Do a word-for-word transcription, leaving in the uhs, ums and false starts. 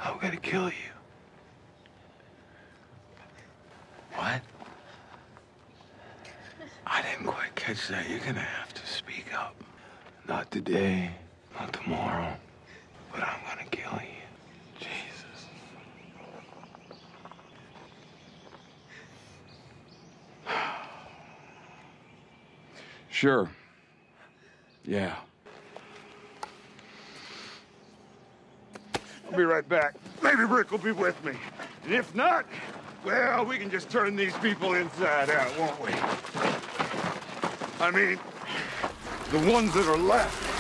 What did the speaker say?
I'm gonna kill you. What? I didn't quite catch that. You're gonna have to speak up. Not today, not tomorrow, but I'm gonna kill you. Jesus. Sure. Yeah. I'll be right back. Maybe Rick will be with me. And if not, well, we can just turn these people inside out, won't we? I mean, the ones that are left.